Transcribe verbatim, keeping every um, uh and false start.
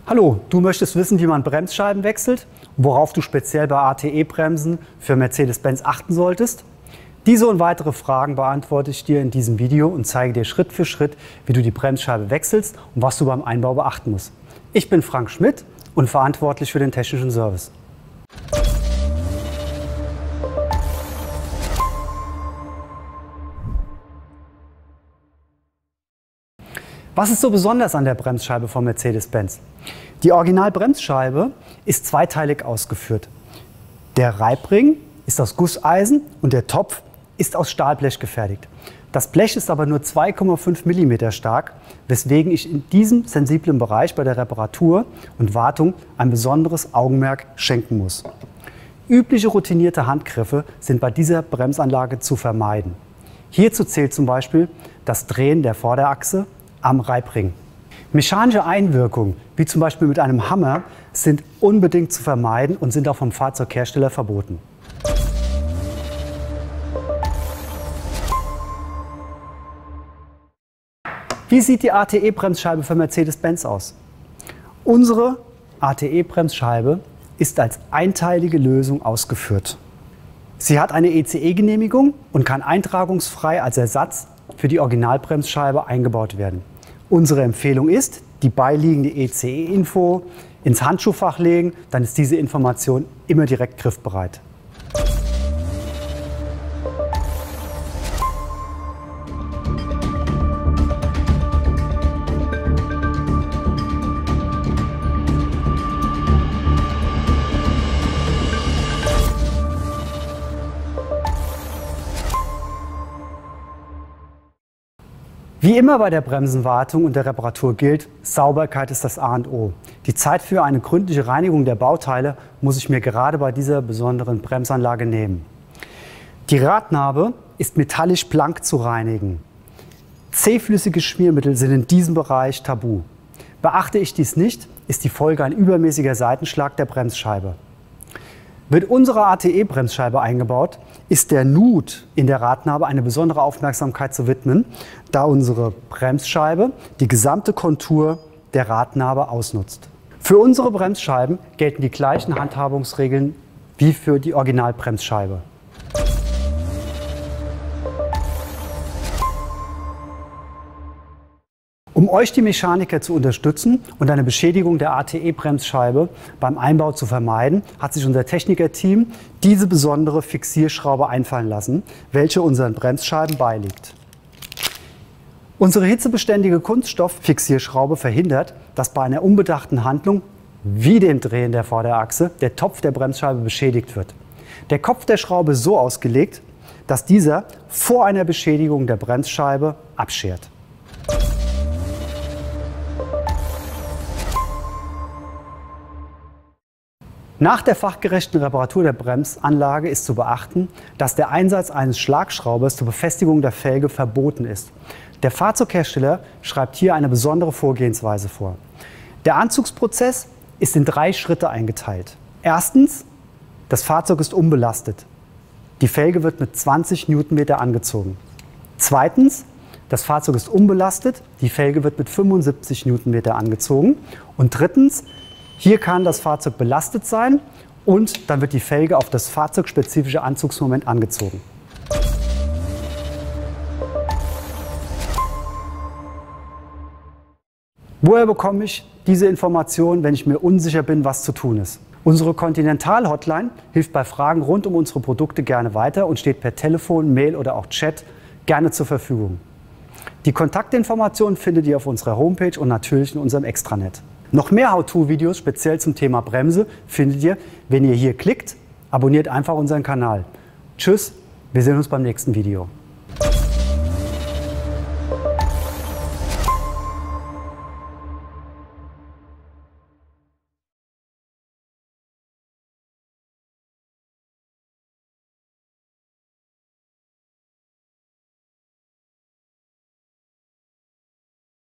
Hallo, du möchtest wissen, wie man Bremsscheiben wechselt und worauf du speziell bei A T E-Bremsen für Mercedes-Benz achten solltest? Diese und weitere Fragen beantworte ich dir in diesem Video und zeige dir Schritt für Schritt, wie du die Bremsscheibe wechselst und was du beim Einbau beachten musst. Ich bin Frank Schmidt und verantwortlich für den technischen Service. Was ist so besonders an der Bremsscheibe von Mercedes-Benz? Die Original-Bremsscheibe ist zweiteilig ausgeführt. Der Reibring ist aus Gusseisen und der Topf ist aus Stahlblech gefertigt. Das Blech ist aber nur zwei Komma fünf Millimeter stark, weswegen ich in diesem sensiblen Bereich bei der Reparatur und Wartung ein besonderes Augenmerk schenken muss. Übliche routinierte Handgriffe sind bei dieser Bremsanlage zu vermeiden. Hierzu zählt zum Beispiel das Drehen der Vorderachse am Reibring. Mechanische Einwirkungen, wie zum Beispiel mit einem Hammer, sind unbedingt zu vermeiden und sind auch vom Fahrzeughersteller verboten. Wie sieht die A T E-Bremsscheibe für Mercedes-Benz aus? Unsere A T E-Bremsscheibe ist als einteilige Lösung ausgeführt. Sie hat eine E C E-Genehmigung und kann eintragungsfrei als Ersatz für die Originalbremsscheibe eingebaut werden. Unsere Empfehlung ist, die beiliegende E C E-Info ins Handschuhfach legen, dann ist diese Information immer direkt griffbereit. Wie immer bei der Bremsenwartung und der Reparatur gilt, Sauberkeit ist das A und O. Die Zeit für eine gründliche Reinigung der Bauteile muss ich mir gerade bei dieser besonderen Bremsanlage nehmen. Die Radnabe ist metallisch blank zu reinigen. Zähflüssige Schmiermittel sind in diesem Bereich tabu. Beachte ich dies nicht, ist die Folge ein übermäßiger Seitenschlag der Bremsscheibe. Wird unsere A T E-Bremsscheibe eingebaut, ist der Nut in der Radnabe eine besondere Aufmerksamkeit zu widmen, da unsere Bremsscheibe die gesamte Kontur der Radnabe ausnutzt. Für unsere Bremsscheiben gelten die gleichen Handhabungsregeln wie für die Originalbremsscheibe. Um euch die Mechaniker zu unterstützen und eine Beschädigung der A T E-Bremsscheibe beim Einbau zu vermeiden, hat sich unser Technikerteam diese besondere Fixierschraube einfallen lassen, welche unseren Bremsscheiben beiliegt. Unsere hitzebeständige Kunststofffixierschraube verhindert, dass bei einer unbedachten Handlung, wie dem Drehen der Vorderachse, der Topf der Bremsscheibe beschädigt wird. Der Kopf der Schraube ist so ausgelegt, dass dieser vor einer Beschädigung der Bremsscheibe abschert. Nach der fachgerechten Reparatur der Bremsanlage ist zu beachten, dass der Einsatz eines Schlagschraubers zur Befestigung der Felge verboten ist. Der Fahrzeughersteller schreibt hier eine besondere Vorgehensweise vor. Der Anzugsprozess ist in drei Schritte eingeteilt. Erstens, das Fahrzeug ist unbelastet. Die Felge wird mit zwanzig Newtonmeter angezogen. Zweitens, das Fahrzeug ist unbelastet. Die Felge wird mit fünfundsiebzig Newtonmeter angezogen. Und drittens, hier kann das Fahrzeug belastet sein und dann wird die Felge auf das fahrzeugspezifische Anzugsmoment angezogen. Woher bekomme ich diese Informationen, wenn ich mir unsicher bin, was zu tun ist? Unsere Continental-Hotline hilft bei Fragen rund um unsere Produkte gerne weiter und steht per Telefon, Mail oder auch Chat gerne zur Verfügung. Die Kontaktinformationen findet ihr auf unserer Homepage und natürlich in unserem Extranet. Noch mehr How-To-Videos speziell zum Thema Bremse findet ihr, wenn ihr hier klickt. Abonniert einfach unseren Kanal. Tschüss, wir sehen uns beim nächsten Video.